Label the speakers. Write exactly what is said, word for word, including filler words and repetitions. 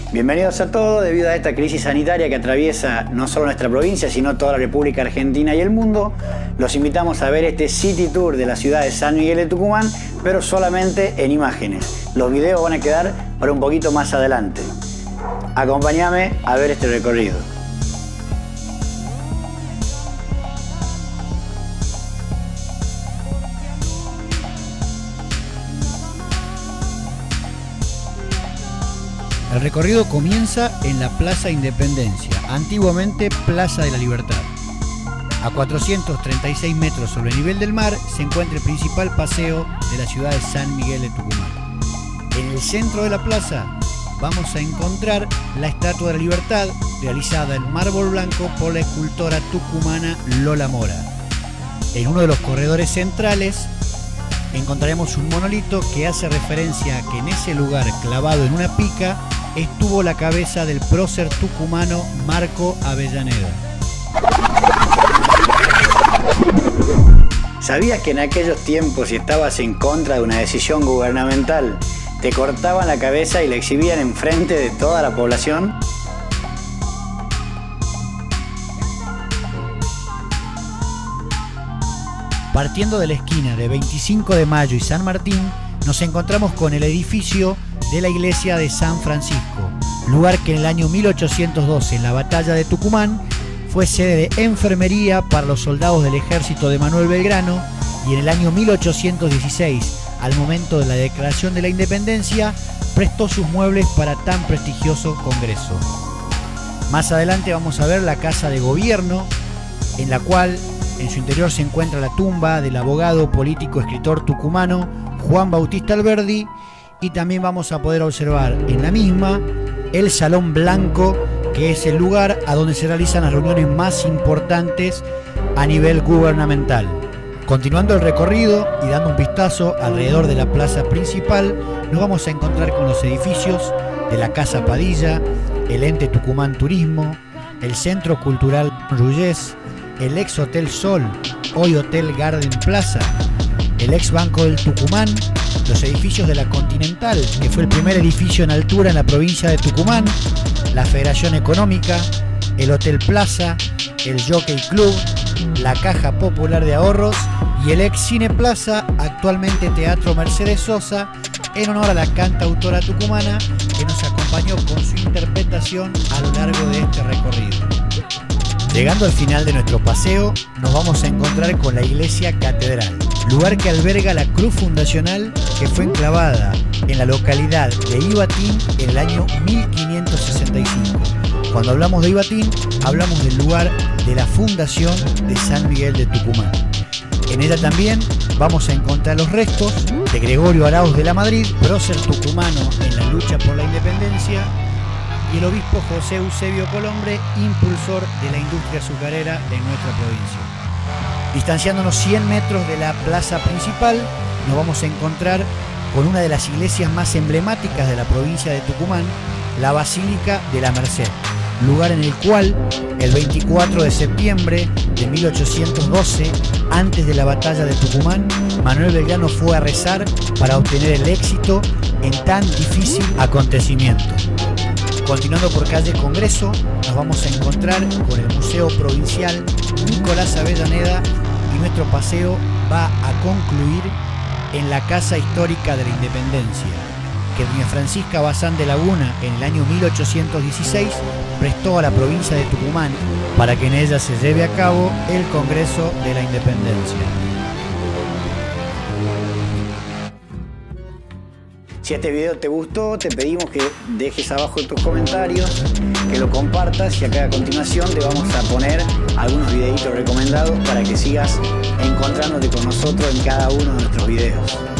Speaker 1: Bienvenidos a todos. Debido a esta crisis sanitaria que atraviesa no solo nuestra provincia, sino toda la República Argentina y el mundo, los invitamos a ver este City Tour de la ciudad de San Miguel de Tucumán, pero solamente en imágenes. Los videos van a quedar para un poquito más adelante. Acompáñame a ver este recorrido.
Speaker 2: El recorrido comienza en la Plaza Independencia, antiguamente Plaza de la Libertad. A cuatrocientos treinta y seis metros sobre el nivel del mar se encuentra el principal paseo de la ciudad de San Miguel de Tucumán. En el centro de la plaza vamos a encontrar la Estatua de la Libertad, realizada en mármol blanco por la escultora tucumana Lola Mora. En uno de los corredores centrales encontraremos un monolito que hace referencia a que en ese lugar, clavado en una pica, estuvo la cabeza del prócer tucumano Marco Avellaneda.
Speaker 1: ¿Sabías que en aquellos tiempos, si estabas en contra de una decisión gubernamental, te cortaban la cabeza y la exhibían enfrente de toda la población?
Speaker 2: Partiendo de la esquina de veinticinco de mayo y San Martín, nos encontramos con el edificio de la iglesia de San Francisco, lugar que en el año mil ochocientos doce, en la batalla de Tucumán, fue sede de enfermería para los soldados del ejército de Manuel Belgrano, y en el año mil ochocientos dieciséis, al momento de la declaración de la independencia, prestó sus muebles para tan prestigioso congreso. Más adelante vamos a ver la Casa de Gobierno, en la cual en su interior se encuentra la tumba del abogado, político, escritor tucumano Juan Bautista Alberdi, y también vamos a poder observar en la misma el Salón Blanco, que es el lugar a donde se realizan las reuniones más importantes a nivel gubernamental. Continuando el recorrido y dando un vistazo alrededor de la plaza principal, nos vamos a encontrar con los edificios de la Casa Padilla, el ente Tucumán Turismo, el Centro Cultural Rullés, el ex Hotel Sol, hoy Hotel Garden Plaza, el ex Banco del Tucumán, los edificios de la Continental, que fue el primer edificio en altura en la provincia de Tucumán, la Federación Económica, el Hotel Plaza, el Jockey Club, la Caja Popular de Ahorros y el ex Cine Plaza, actualmente Teatro Mercedes Sosa, en honor a la cantautora tucumana que nos acompañó con su interpretación a lo largo de este recorrido. Llegando al final de nuestro paseo, nos vamos a encontrar con la Iglesia Catedral, lugar que alberga la cruz fundacional que fue enclavada en la localidad de Ibatín en el año mil quinientos sesenta y cinco. Cuando hablamos de Ibatín, hablamos del lugar de la fundación de San Miguel de Tucumán. En ella también vamos a encontrar los restos de Gregorio Arauz de la Madrid, prócer tucumano en la lucha por la independencia, y el obispo José Eusebio Colombre, impulsor de la industria azucarera de nuestra provincia. Distanciándonos cien metros de la plaza principal, nos vamos a encontrar con una de las iglesias más emblemáticas de la provincia de Tucumán, la Basílica de la Merced, lugar en el cual el veinticuatro de septiembre de mil ochocientos doce, antes de la batalla de Tucumán, Manuel Belgrano fue a rezar para obtener el éxito en tan difícil acontecimiento. Continuando por calle Congreso, nos vamos a encontrar con el Museo Provincial Nicolás Avellaneda, y nuestro paseo va a concluir en la Casa Histórica de la Independencia, que doña Francisca Bazán de Laguna en el año mil ochocientos dieciséis prestó a la provincia de Tucumán para que en ella se lleve a cabo el Congreso de la Independencia.
Speaker 1: Si este video te gustó, te pedimos que dejes abajo tus comentarios, que lo compartas, y acá a continuación te vamos a poner algunos videitos recomendados para que sigas encontrándote con nosotros en cada uno de nuestros videos.